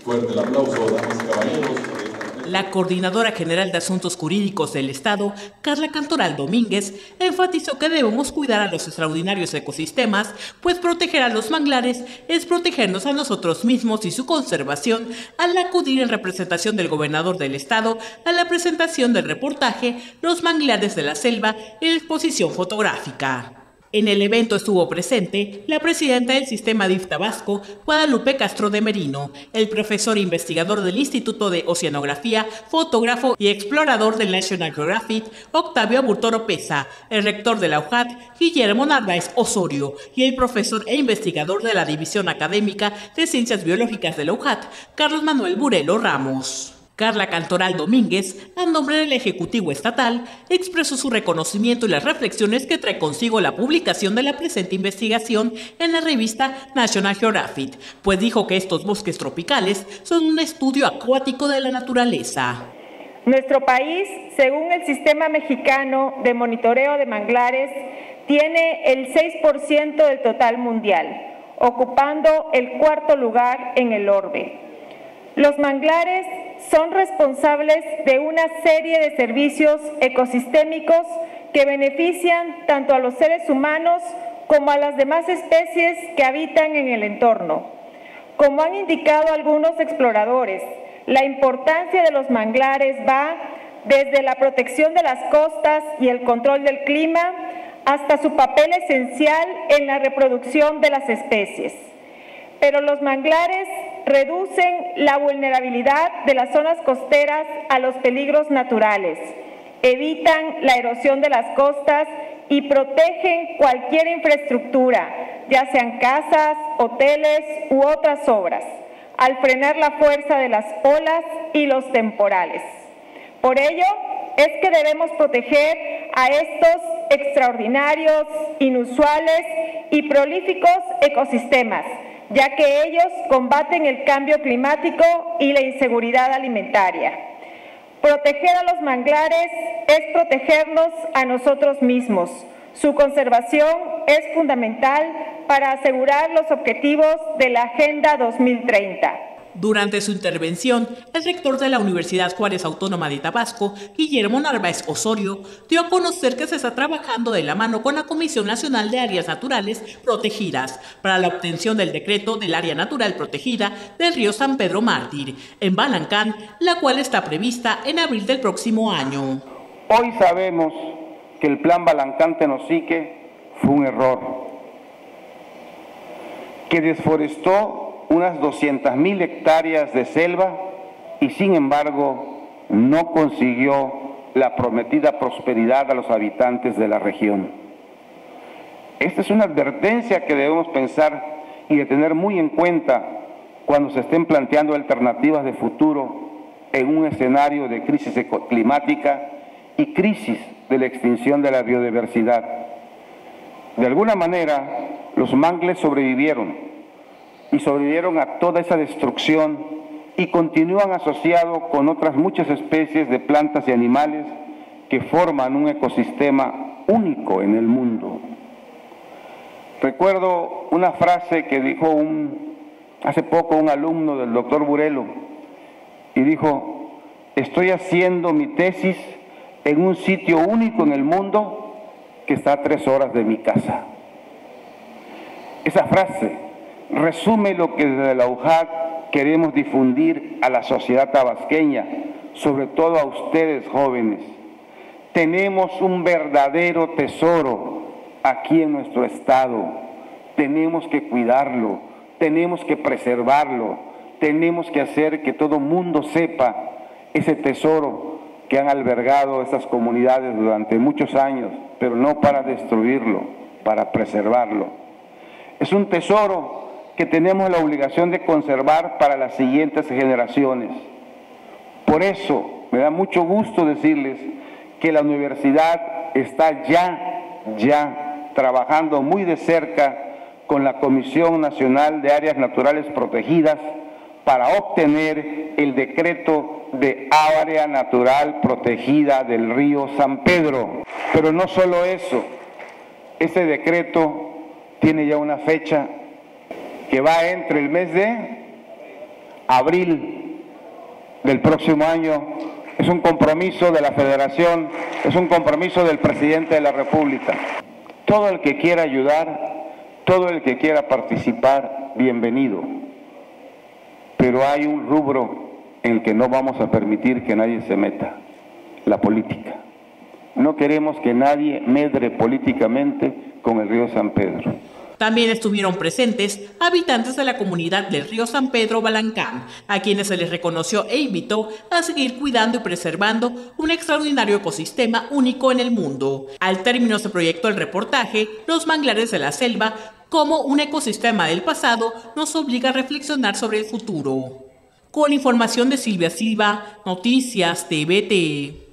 Fuerte el aplauso, damas y caballeros. La Coordinadora General de Asuntos Jurídicos del Estado, Carla Cantoral Domínguez, enfatizó que debemos cuidar a los extraordinarios ecosistemas, pues proteger a los manglares es protegernos a nosotros mismos y su conservación, al acudir en representación del gobernador del Estado a la presentación del reportaje Los manglares de la selva en exposición fotográfica. En el evento estuvo presente la presidenta del Sistema DIF Tabasco, Guadalupe Castro de Merino, el profesor e investigador del Instituto de Oceanografía, fotógrafo y explorador del National Geographic, Octavio Aburto Oropeza, el rector de la UJAT, Guillermo Narváez Osorio, y el profesor e investigador de la División Académica de Ciencias Biológicas de la UJAT, Carlos Manuel Burelo Ramos. Carla Cantoral Domínguez, a nombre del Ejecutivo Estatal, expresó su reconocimiento y las reflexiones que trae consigo la publicación de la presente investigación en la revista National Geographic, pues dijo que estos bosques tropicales son un estudio acuático de la naturaleza. Nuestro país, según el Sistema Mexicano de Monitoreo de Manglares, tiene el 6% del total mundial, ocupando el cuarto lugar en el orbe. Los manglares son responsables de una serie de servicios ecosistémicos que benefician tanto a los seres humanos como a las demás especies que habitan en el entorno. Como han indicado algunos exploradores, la importancia de los manglares va desde la protección de las costas y el control del clima hasta su papel esencial en la reproducción de las especies. Pero los manglares reducen la vulnerabilidad de las zonas costeras a los peligros naturales, evitan la erosión de las costas y protegen cualquier infraestructura, ya sean casas, hoteles u otras obras, al frenar la fuerza de las olas y los temporales. Por ello, es que debemos proteger a estos extraordinarios, inusuales y prolíficos ecosistemas, ya que ellos combaten el cambio climático y la inseguridad alimentaria. Proteger a los manglares es protegernos a nosotros mismos. Su conservación es fundamental para asegurar los objetivos de la Agenda 2030. Durante su intervención, el rector de la Universidad Juárez Autónoma de Tabasco, Guillermo Narváez Osorio, dio a conocer que se está trabajando de la mano con la Comisión Nacional de Áreas Naturales Protegidas para la obtención del decreto del área natural protegida del río San Pedro Mártir, en Balancán, la cual está prevista en abril del próximo año. Hoy sabemos que el plan Balancán-Tenosique fue un error, que desforestó unas 200,000 hectáreas de selva y sin embargo no consiguió la prometida prosperidad a los habitantes de la región. Esta es una advertencia que debemos pensar y de tener muy en cuenta cuando se estén planteando alternativas de futuro en un escenario de crisis climática y crisis de la extinción de la biodiversidad. De alguna manera, los mangles sobrevivieron a toda esa destrucción y continúan asociados con otras muchas especies de plantas y animales que forman un ecosistema único en el mundo. Recuerdo una frase que dijo hace poco un alumno del doctor Burelo, y dijo: estoy haciendo mi tesis en un sitio único en el mundo que está a 3 horas de mi casa. Esa frase resume lo que desde la UJAT queremos difundir a la sociedad tabasqueña, sobre todo a ustedes jóvenes. Tenemos un verdadero tesoro aquí en nuestro estado. Tenemos que cuidarlo, tenemos que preservarlo, tenemos que hacer que todo mundo sepa ese tesoro que han albergado estas comunidades durante muchos años, pero no para destruirlo, para preservarlo. Es un tesoro que tenemos la obligación de conservar para las siguientes generaciones. Por eso me da mucho gusto decirles que la universidad está ya trabajando muy de cerca con la Comisión Nacional de Áreas Naturales Protegidas para obtener el decreto de área natural protegida del río San Pedro. Pero no solo eso, ese decreto tiene ya una fecha que va entre el mes de abril del próximo año. Es un compromiso de la Federación, es un compromiso del presidente de la República. Todo el que quiera ayudar, todo el que quiera participar, bienvenido. Pero hay un rubro en el que no vamos a permitir que nadie se meta: la política. No queremos que nadie medre políticamente con el río San Pedro. También estuvieron presentes habitantes de la comunidad del río San Pedro Balancán, a quienes se les reconoció e invitó a seguir cuidando y preservando un extraordinario ecosistema único en el mundo. Al término se proyectó el reportaje Los manglares de la selva, como un ecosistema del pasado nos obliga a reflexionar sobre el futuro. Con información de Silvia Silva, Noticias TVT.